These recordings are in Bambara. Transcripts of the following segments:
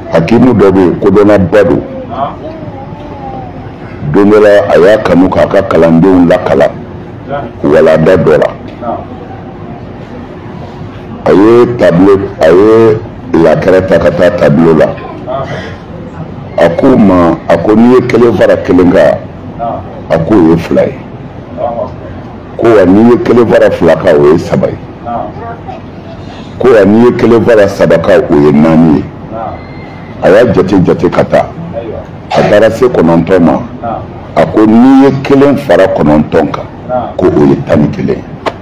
hakimu dɔ bɛ yen kodɔnnaba don don dɔ la a y'a kanu k'a ka kalandenw lakalan walanda dɔ la a ye lakɛrɛ ta ka taa tableau la a ko ma a ko n'i ye kelen fara kelen kan a ko o ye 2 ye ko wa n'i ye kelen fara 2 kan o ye 3 ye ko wa n'i ye kelen fara 3 kan o ye 4 ye a y'a jate ka taa a taara se 9 ma a ko n'i ye kelen fara 9 kan ko o ye 11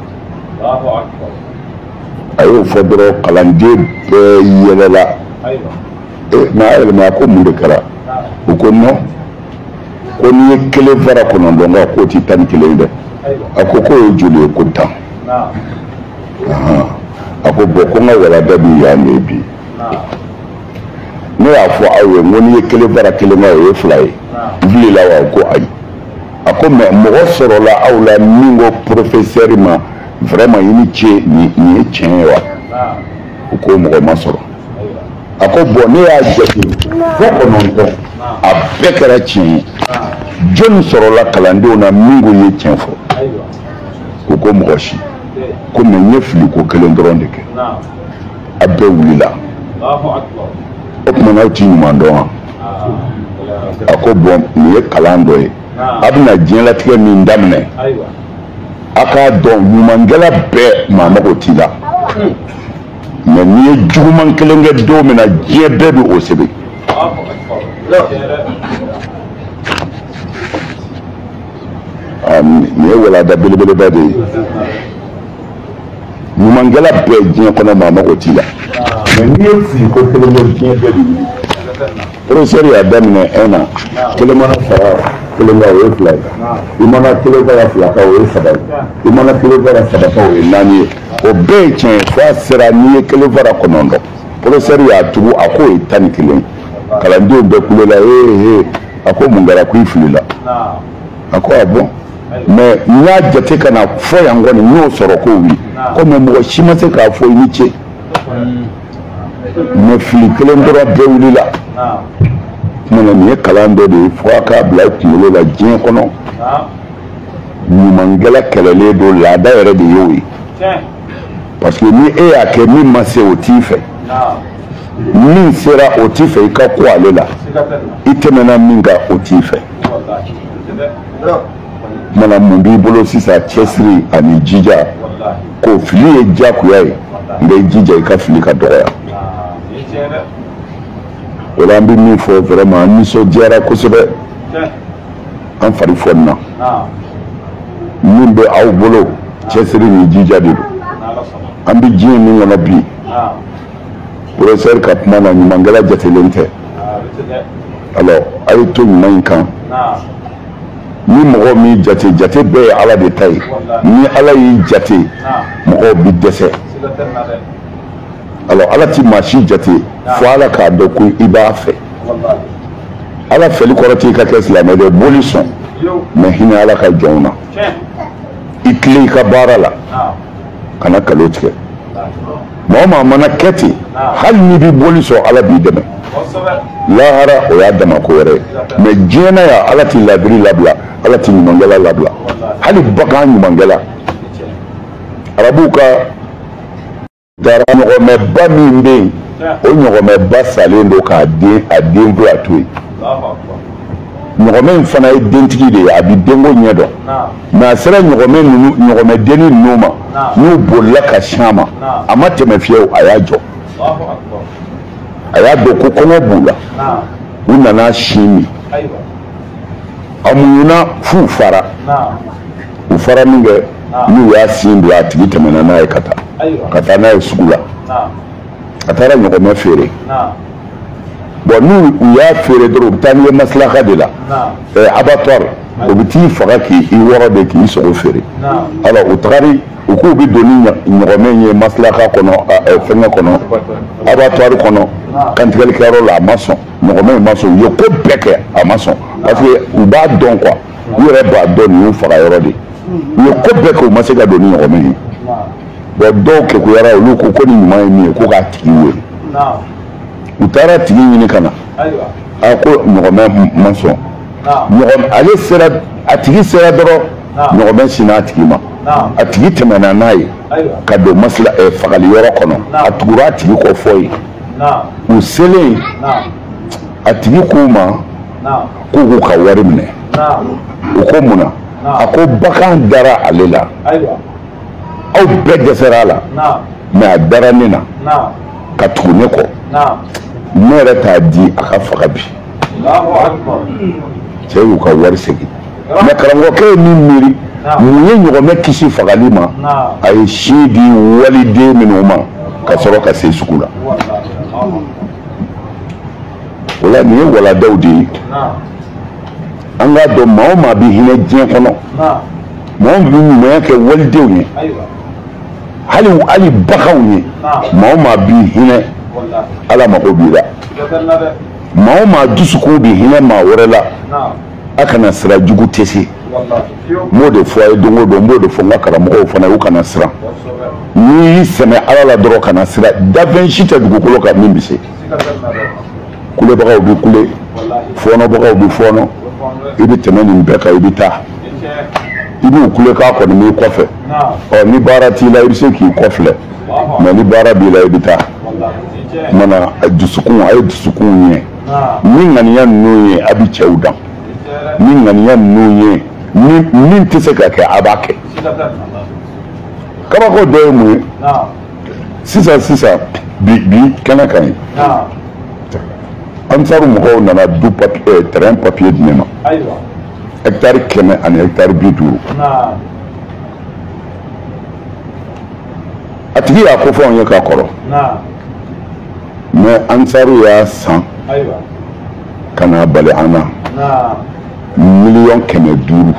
a y'o fɔ dɔrɔn kalanden bɛɛ yɛlɛla n'a yɛlɛma a ko mun de kɛra u ko non ko n'i ye kelen fara 9 kan k'o ti 11 dɛ a ko k'o ye joli ye ko 10 a ko bɔn ko n ka walanda bi yan de bi ne y'a fɔ aw ye n ko n'i ye kelen fara kelen kan o ye 2 ye wulila wa ko ayi a ko mɛ mɔgɔ sɔrɔla aw la min ko professeur ma vraiment i ni ce nin ye tiɲɛ ye wa u ko mɔgɔ ma sɔrɔ a ko bɔn ne y'a jate fo 9 a bɛɛ kɛra tiɲɛ ye jɔnni sɔrɔla kalandenw na min ko ye tiɲɛ fɔ u ko mɔgɔ si ko mɛ n ye fili ko kelen dɔrɔn de kɛ a bɛɛ wulila o tuma n'aw ti ɲuman dɔn wa a ko bɔn nin ye kalan dɔ ye a bɛna diɲɛlatigɛ min daminɛ a k'a dɔn ɲumankɛla bɛɛ maa mago t'i la mɛ n'i ye juguman kelen kɛ don min na diɲɛ bɛɛ bɛ o sɛbɛn nin ye walanda belebeleba de ye ɲumankɛla bɛɛ diɲɛ kɔnɔ maa mago t'i la mɛ n'i ye fili ko kelen kɛ diɲɛ bɛɛ bɛ wuli professeur y'a daminɛ 1 na kelen mana fara kelen kan o ye 2 ye i mana kelen fara 2 kan o ye 3 ye i mana kelen fara 3 kan o ye 4 ye o bɛɛ ye tiɲɛ ye fo a sera n'i ye kelen fara 9 professeur y'a tugu a k'o ye 11 kalandenw bɛɛ kulela a ko mun kɛra ko i filila a ko a bɔn mɛ n y'a jate ka na fɔ yan kɔni n y'o sɔrɔ ko wuli ko mɛ mɔgɔ si ma se k'a fɔ i ni ce mɛ fili kelen dɔrɔn bɛɛ wulila kumana nin ye kalan dɔ de ye fo a k'a bila i kunkolo la diɲɛ kɔnɔ ɲumankɛla kɛlɛlen don laada yɛrɛ de y'o ye parce que ni e y'a kɛ min ma se o t'i fɛ min sera o t'i fɛ i ka ko ale la i tɛmɛna min kan o t'i fɛ kumana mun b'i bolo sisan cɛsiri ani jija ko fili ye diyagoya ye n bɛ jija i ka fili ka dɔgɔya o la an bɛ min fɔ vraiment an nisɔndiyara kosɛbɛ an fari fɔnina min bɛ aw bolo cɛsiri ni jija de don an bɛ diɲɛ min kɔnɔ bi professeur ka kuma na ɲumankɛla jatelen tɛ alors a ye to ɲuman in kan ni mɔgɔ min jate bɛɛ ye ala de ta ye ni ala y'i jate mɔgɔw bi dɛsɛ alors ala ti maa si jate fo ala k'a dɔn ko i b'a fɛ ala fɛli kɔrɔ t'i ka kɛ silamɛ dɛ boli sɔn mɛ hinɛ ala ka jɔnw na i tilen i ka baara la kana kalo tigɛ mɔgɔ maa mana kɛ ten hali n'i bi boli sɔn ala b'i dɛmɛ lahara o y'a dama ko wɛrɛ ye mɛ diɲɛ na yan ala t'i ladiri labila ala t'i ɲumankɛla labila hali bagan ɲumankɛla arabuw ka dara ɲɔgɔmɛba min bɛ yen o ɲɔgɔmɛba salen don k'a den fila to yen ɲɔgɔmɛ in fana ye dentigi de ye a bi denko ɲɛ dɔn mɛ a sera ɲɔgɔmɛdenni ninnu ma n'u bolila ka siyan ma a ma tɛmɛ fiyewu a y'a jɔ a y'a dɔn ko kɔngɔ b'u la u nana sin min a muɲuna f'u fara u fara min kɛ n'u y'a sin don a tigi tɛmɛna n'a ye ka taa n'a ye sugu la a taara ɲɔgɔmɛ feere bon n'u y'a feere dɔrɔn u bɛ taa n'i ye maslaha de la abattoir o bɛ t'i faga k'i wɔrɔ de k'i sogo feere alors u tagari u k'u bɛ don ni ɲɔgɔmɛ ye maslaha kɔnɔ fɛngɛ kɔnɔ abattoir kɔnɔ kantigɛlikɛyɔrɔ la a ma sɔn ɲɔgɔmɛ in ma sɔn u ye ko bɛɛ kɛ a ma sɔn parce que u b'a dɔn quoi u yɛrɛ b'a dɔn nin y'u faga yɔrɔ de ye u ye ko bɛɛ kɛ u ma se ka don ni ɲɔgɔmɛ ye bon dɔw kekuyara olu ko ni ɲuman ye min ye ko k'a tigi wele u taara tigi ɲini ka na a ko ɲɔgɔmɛ ma sɔn ale sera a tigi sera dɔrɔn ɲɔgɔmɛ sinna a tigi ma a tigi tɛmɛna n'a ye ka don fagali yɔrɔ kɔnɔ a tugura a tigi kɔ fɔ ye u selen a tigi k'u ma k'u k'u ka wari minɛ u ko mun na a ko bagan dara ale la aw bɛɛ dɛsɛra a la mɛ a dara ne na ka tugu ne kɔ ne yɛrɛ t'a di a ka faga bi cɛ y'u ka wari segin mɛ karamɔgɔkɛ ye min miiri mun ye ɲɔgɔmɛ kisi fagali ma a ye si di waliden minnu ma ka sɔrɔ ka se sugu la o la nin ye waladaw de ye an k'a dɔn maa o maa bɛ hinɛ diɲɛ kɔnɔ maa min bɛ ɲumanya kɛ walidenw ye hali baganw ye maa o maa b'i hinɛ ala mago b'i la maa o maa dusukun bɛ hinɛ maa wɛrɛ la a kana sira jugu tɛ se n b'o de fɔ a ye don o don n b'o de fɔ n ka karamɔgɔw fana ye u kana siran n'i y'i sɛmɛ ala la dɔrɔn kana siran dafɛn si tɛ dugukolo kan min bɛ se kulebagaw bɛ kule fɔɔnɔbagaw bɛ fɔɔnɔ i bɛ tɛmɛ nin bɛɛ kan i bɛ taa i b'u kule k'a kɔni b'i kɔfɛ ni baara t'i la i bɛ se k'i kɔfilɛ mɛ ni baara b'i la i bɛ taa mana dusukun a ye dusukun ɲɛ ni ŋaniya ninnu ye a bɛ cɛw dan ni ŋaniya ninnu ye min tɛ se ka kɛ a b'a kɛ kabako dɔ ye mun ye sisan bi kɛnɛ kan ye ansaru mɔgɔw nana du terrain papier di ne ma hectare 100 ani hectare 50 a tigi y'a ko fɔ anw ye k'a kɔrɔ mɛ ansaru y'a san ka n'a bali an na $1,500,000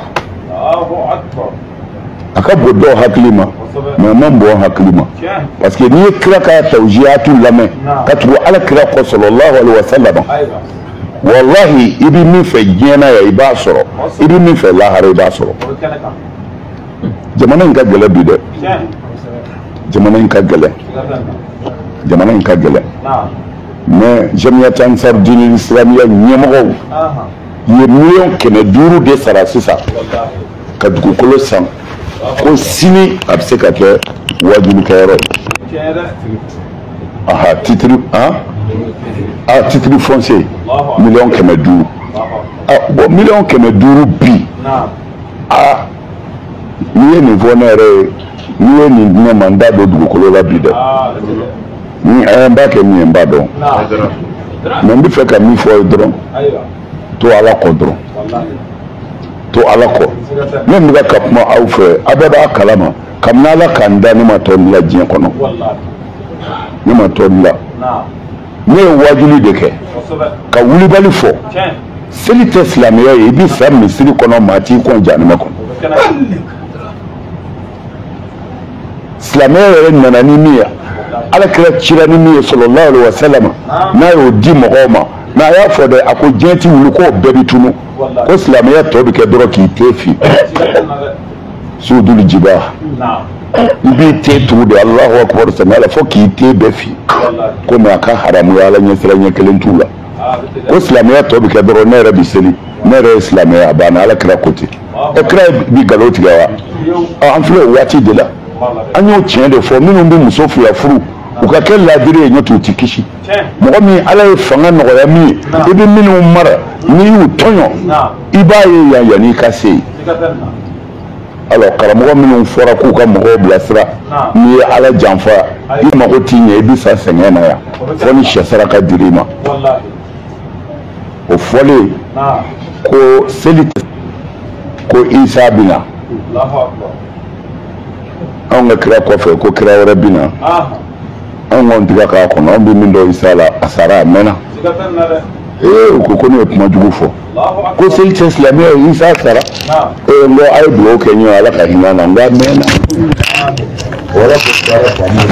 a ka bon dɔw hakili ma mɛ a man bon hakili ma parce que n'i ye kira ka tawjihatu lamɛn ka tugu ala kira kɔ sallallahu alaihi wasallam wallahi i bɛ min fɛ diɲɛ na yan i b'a sɔrɔ i bɛ min fɛ lahara i b'a sɔrɔ jamana in ka gɛlɛn bi dɛ jamana in ka gɛlɛn mais Jamiyat Ansar Dine Islamiya ɲɛmɔgɔw ye $500,000 de sara sisan ka dugukolo san ko sini a bɛ se ka kɛ wajulikɛyɔrɔ ye titre foncier $1,500,000 bon $1,500,000 bi n'i ye nin fɔ ne yɛrɛ ye n'i ye nin di ne ma n t'a don dugukolo la bi dɛ n b'a kɛ min ye n b'a dɔn mɛ n bɛ fɛ ka min fɔ ye dɔrɔn to ala kɔ dɔrɔn to ala kɔ ne bɛ ka kuma aw fɛ a bɛɛ b'a kalama kabini ala k'an da ne ma tɔɔrɔ la diɲɛ kɔnɔ ne ma tɔɔrɔ la ne ye wajuli de kɛ ka wulibali fɔ seli tɛ silamɛya ye i bɛ sa misiri kɔnɔ maa t'i kɔn janima kɔnɔ silamɛya yɛrɛ nana ni min ye ala kira cira ni min ye sallallahu alaihi wasallam n'a y'o di mɔgɔw ma n'a y'a fɔ dɛ a ko diɲɛ ti wuli k'o bɛɛ bɛ tunu ko silamɛya tɔ bɛ kɛ dɔrɔn k'i te fi sudul jiba i b'i te tugu de Allahu akbar sami ala fo k'i te bɛɛ fi ko mɛ a ka haramu ye ala ɲɛsira ɲɛ kelen t'u la ko silamɛya tɔ bɛ kɛ dɔrɔn ne yɛrɛ bɛ seli ne yɛrɛ ye silamɛya a banna ala kira ko ten kira bi nkalon tigɛ wa an filɛ o waati de la an y'o tiɲɛ de fɔ minnu bɛ muso fila furu u ka kɛ laadiri ye ɲɔ t'u ti kisi mɔgɔ min ala ye fanga nɔgɔya min ye i bɛ minnu mara n'i y'u tɔɲɔ i b'a ye yan yanni ka se yen alors karamɔgɔ minnu fɔra k'u ka mɔgɔw bilasira n'i ye ala janfa i mago t'i ɲɛ i bɛ sa sɛgɛn na yan fo ni sɛ saraka dir'i ma o fɔlen ko seli ko isa bɛna anw ka kira kɔfɛ ko kira wɛrɛ bɛna anw kɔni tɛ k'a kɔnɔ anw bɛ min dɔn isa la a sara a mɛnna u ko ne ye kuma jugu fɔ ko seli tɛ silamɛya ye isa sara n ko a ye dugawu kɛ ɲɔgɔn ala ka hinɛ na n ko a mɛnna wala ko baara faamu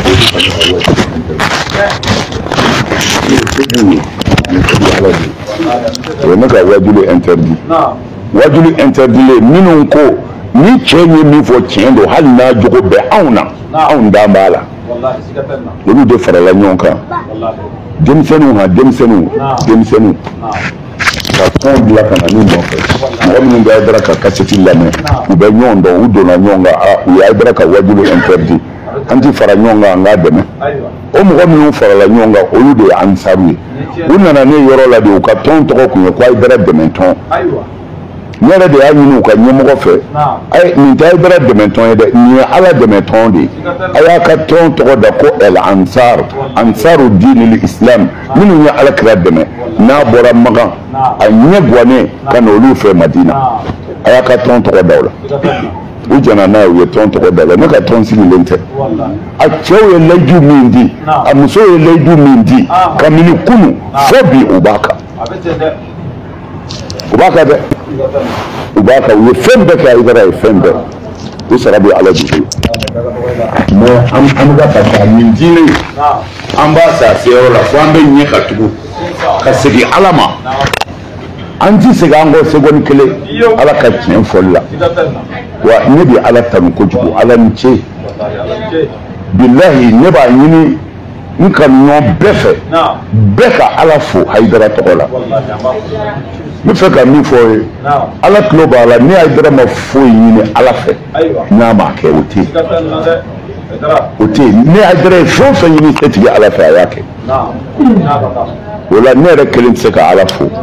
o ye ne ka wajuli interdit wajuli interdit minnu ko ni cɛ ye min fɔ tiɲɛ don hali n'a jogo bɛ anw na anw dan b'a la olu de farala ɲɔgɔn kan denmisɛnninw ha denmisɛnninw ka tɔn dilan ka na ni nɔfɛ mɔgɔ minnu bɛ Haidara ka kasɛti lamɛn u bɛ ɲɔgɔn dɔn u donna ɲɔgɔn kan u ye Haidara ka wajulu interdit an ti fara ɲɔgɔn kan an k'a dɛmɛ o mɔgɔ minnu farala ɲɔgɔn kan olu de ye ansaru ye u nana ne yɔrɔ la de u ka tɔn tɔgɔ kun ye ko Haidara dɛmɛtɔn ne yɛrɛ de y'a ɲini u ka ɲɛmɔgɔ fɛ nin tɛ Haidara dɛmɛtɔn ye dɛ nin ye Ala dɛmɛtɔn de ye a y'a ka tɔn tɔgɔ da ko El Ansar ansaru dinil Islam minnu ye Alakira dɛmɛ n'a bɔra Makan a ɲɛ guwanen ka na olu fɛ Madina a y'a ka tɔn tɔgɔ da o la u jɛna n'a ye u ye tɔn tɔgɔ da la ne ka tɔn sigilen tɛ a cɛw ye layidu min di a musow ye layidu min di kabini kunu fo bi u b'a kan u b'a kan dɛ u b'a kan u ye fɛn bɛɛ kɛ Haidara ye fɛn bɛɛ u sara bɛ Ala de bolo mais an bɛ ka taa nin diinɛ an b'a sa seyɔrɔ la fo an bɛ ɲɛ ka tugu ka segin Ala ma an ti segin an kɔ seconde kelen Ala ka tiɲɛ fɔli la wa ne bɛ Ala tanu kojugu Ala ni ce bilahi ne b'a ɲini n kanuɲɔgɔn bɛɛ ka Ala fo Haidara tɔgɔ la n bɛ fɛ ka min fɔ ye Ala tulo b'a la ne Haidara ma foyi ɲini Ala fɛ n'a ma kɛ o tɛ yen o tɛ yen ne Haidara ye fɛn o fɛn ɲini setigi Ala fɛ a y'a kɛ o la ne yɛrɛ kelen tɛ se ka Ala fo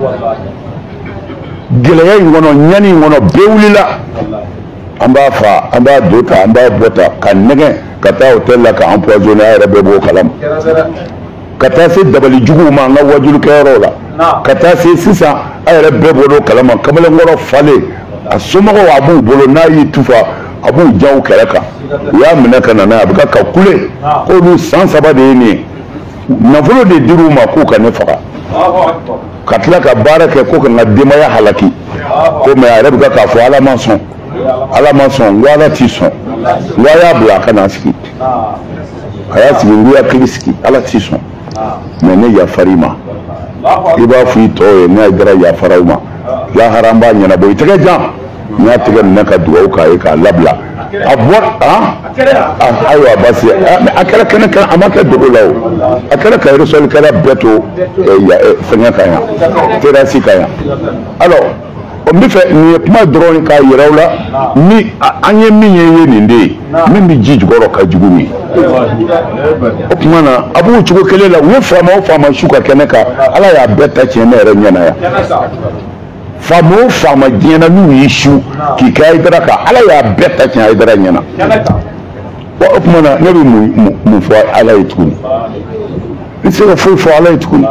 gɛlɛya in kɔnɔ ɲani in kɔnɔ bɛɛ wulila an b'a fa an b'a do ta an b'a bɔ ta ka nɛgɛn ka taa hôtel la ka empoisonner a yɛrɛ bɛɛ b'o kalama ka taa se dabali juguw ma an ka wajulukɛyɔrɔw la ka taa se sisan a yɛrɛ bɛɛ b'o kalama kamalenkɔrɔ falen a somɔgɔw a b'u bolo n'a y'i tufa a b'u jan u kɛrɛ kan u y'a minɛ ka na n'a ye a bɛ ka kule k'olu san 3 de ye nin ye nafolo de dir'u ma k'u ka ne faga ka tila ka baara kɛ ko ka n ka denbaya halaki ko mɛ a yɛrɛ bɛ k'a fɔ Ala ma sɔn n ko Ala t'i sɔn n ko a y'a bila a ka na sigi a y'a sigi n ko hakili sigi Ala t'i sɔn mɛ ne yafar'i ma i b'a fɔ i tɔw ye ne Haidara yafaraw ma lahara n b'a ɲɛnabɔ i tɛgɛ jan n y'a tɛgɛ minɛ ka dugawu k'a ye k'a labila a bɔra ayiwa basi a kɛra kɛnɛ kan a ma kɛ dogo la o a kɛra ka résollikɛla bɛɛ to fɛngɛ kan yan terasi kan yan alors n bɛ fɛ nin ye kuma dɔrɔn k'a yira aw la ni an ye min ye nin de ye min bɛ ji jukɔrɔ ka jugu nin o tuma na a b'o cogo kelen la u ye faama o faama su ka kɛnɛ kan Ala y'a bɛɛ ta tiɲɛ ne yɛrɛ ɲɛna yan faama o faama diɲɛ na n'u y'i su k'i kɛ Haidara kan Ala y'a bɛɛ ta tiɲɛ Haidara ɲɛna o tuma na ne bɛ mun fɔ Ala ye tuguni n tɛ se ka foyi fɔ Ala ye tuguni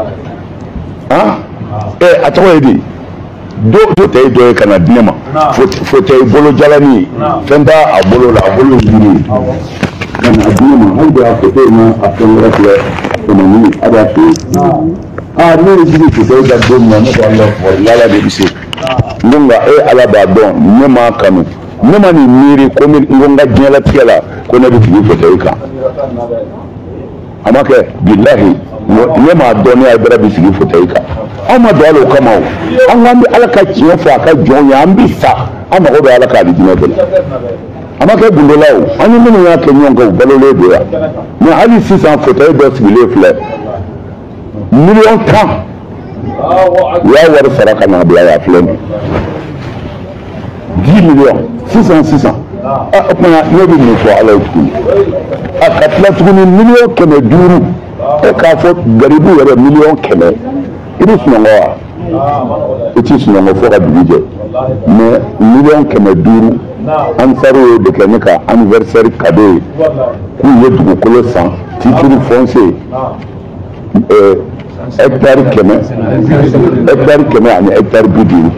a tɔgɔ ye di do tɛ ye dɔ ye ka na di ne ma fauteuil bolo jalani ye fɛn t'a a bolo la a bolo ye jiri ye ka na di ne ma hali bi a fauteuil ma a fɛn wɛrɛ filɛ o ma ɲini a b'a fɛ yen ne ye jiri fauteuil da don min na ne ko Ala fɔ Ala de bɛ se n ko nka Ala b'a dɔn ne m'a kanu ne ma nin miiri ko n ko n ka diɲɛlatigɛ la ko ne bɛ sigi fauteuil kan a ma kɛ bilahi ne m'a dɔn ne Haidara bɛ sigi fauteuil kan anw ma don ala o kama o an k'an bɛ Ala ka tiɲɛ fɔ a ka jɔn ye an bɛ sa an mago bɛ Ala ka alijinɛ de la a ma kɛ gundo la o an ye minnu y'a kɛ ɲɔgɔn kan u balolen don yan mais hali sisan fauteuil dɔ sigilen filɛ miliyɔn 10 u y'a wari sara ka n'a bila yan filɛ nin 10 millions sisan o tuma ne bɛ mun fɔ Ala ye tuguni ka tila tuguni miliyɔn 500 k'a fɔ garibu yɛrɛ miliyɔn 100 i bɛ sunɔgɔ wa i t'i sunɔgɔ fo ka dugu jɛ mais miliyɔn 500 ansaru ye de kɛ ne ka anniversaire cadeau ye k'u ye dugukolo san titre foncier hectare 100 ani hectare 50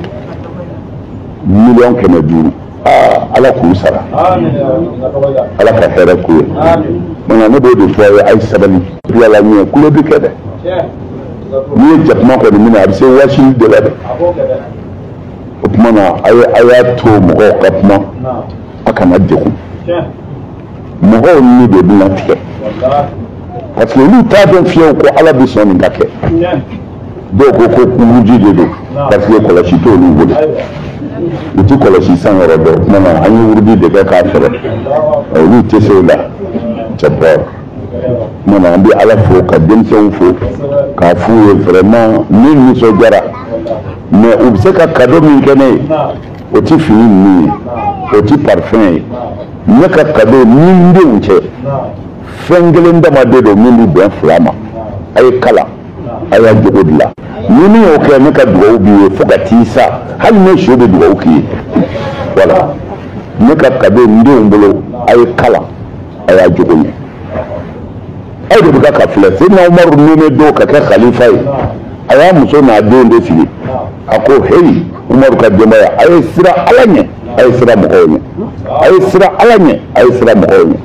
miliyɔn 500 Ala k'u sara Ala ka hɛrɛ k'u ye maintenant ne b'o de fɔ a ye a ye sabali yala ɲɛ kulo bɛ kɛ dɛ n'i ye jakuma kɔni minɛ a bɛ se wasili de la dɛ o tuma na a y'a to mɔgɔw ka kuma a kana degun mɔgɔw ni de bɛna tigɛ parce que olu t'a dɔn fiyewu ko Ala bɛ sɔn nin ka kɛ dɔw ko kuruji de don parce que kɔlɔsi t'olu bolo u ti kɔlɔsi san yɔrɔ dɔn o tuma na an ye wurudi de kɛ k'a fɛrɛ olu tɛ se o la cɛ bɔrɔ Mon ambi à la fois qu'à Denson faux, qu'à fouiller vraiment, ni nous se dira. Mais où c'est qu'à cadeau m'inquiète, au-dessus fini, au-dessus parfum, ne qu'à cadeau ni d'unche, fengelen d'amadedo mini bien flamme, aïe kala, aïe à Djogodla. Ni aucun ne qu'à droguer, faut qu'à tissa, hal ne chaud de droguer. Voilà. Ne qu'à cadeau ni d'umbolo, aïe kala, aïe à Djogodla. Aïe de Baka Fles, c'est normal de do kaka Khalifa. Aya muso na do de fili. Ako hey, Umar ka jemaya, aye sira alanye, aye sira mokoye. Aye sira alanye, aye sira mokoye.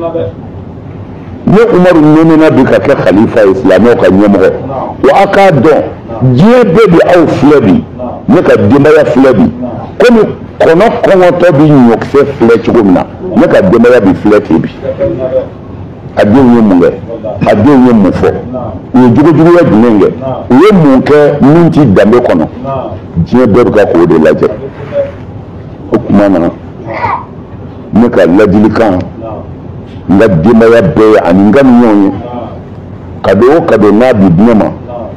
Ne Umar nene na bi kaka Khalifa Islamo ka nyemo. Wa aka don, je bebi au flebi. Ne ka jemaya flebi. Kono kono to bi nyokse fle chugumna. Ne ka jemaya bi fle tibi. Adieu munge adieu mufo ni jugu ya jinenge ye munke minti dambe kono je berga ko de laje hukuma na ne ka ladili kan nga dima ya be ani ngam nyonye kado na bi dinema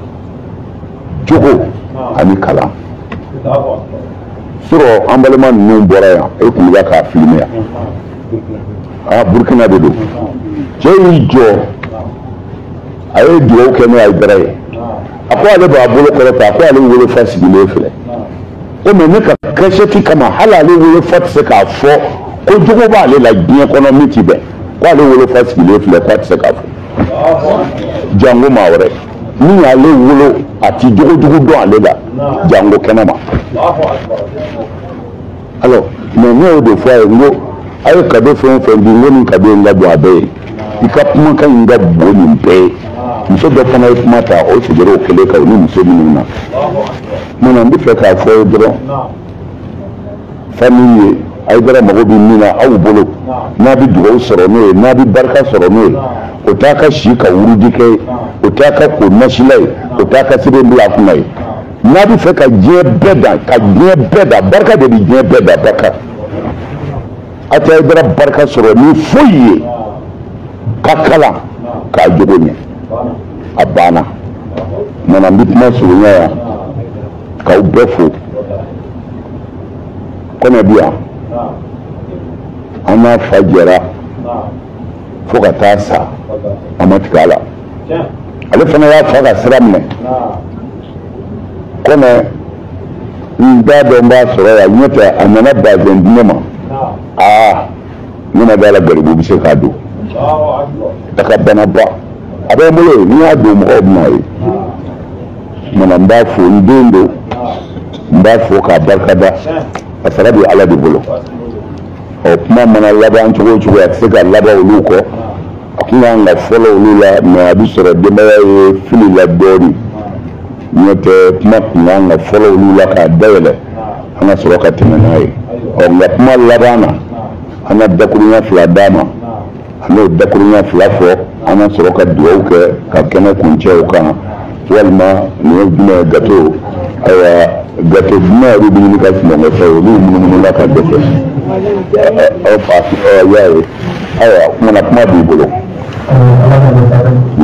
jugu ani kala suro ambalema nun bora ya e ku ga ka filme ya a Burkina de do Jey jo aye do ke no ay dare akwa le ba bolo ko ta akwa le wole fasi bi le fele o me ne ka kasheti kama halale wole fasi ka fo ko jogo ba le la bien economic ti be kwa le wole fasi bi le fele kwa ti ka fo jango mawre ni ale wolo ati jogo do ale la jango kenama alors mais no de fois ngo aye kado fon bi ngoni kado ngado abe ika kuma kan nga boni mpe muso do fana kuma ta o se jero kele ka ni muso ni na mona ndi fe ka fo dro famille ay dara mago bi ni na aw bolo na bi dugo soro no na bi barka soro no o ta ka shi ka wurudi ke o ta ka ko nashilai o ta ka sibe bla kuma na bi fe ka je beda barka de bi je beda barka ata dara barka soro ni foye kakala ka jogo ne abana mana bitma sunya ya ka ubefo kona biya ana fajira foka tasa amatikala ale fana ya faka siramne kona nda don ba sura ya nyata amana ba zendinema nina dala garibu bi se ka do daga bana ba abe mule ni ya do mo obnai mana mba fo ndendo mba fo ka barkada asalabi ala di bolo o kuma mana laba an chugo ya sika laba uluko akuna nga follow ulula na abisoro de maye fili la dori nyote kuma nga follow ulula ka dawele ana soroka timenai o nga kuma labana ana dakurunya fla dama ano dakurunya fla fo ana soroka duwa ke ka kena kunche uka walma ni bina gato aya gato bina rubi ni ka sima nga sayo ni munu la ka defe o pa yae aya kuma na kuma bi bolo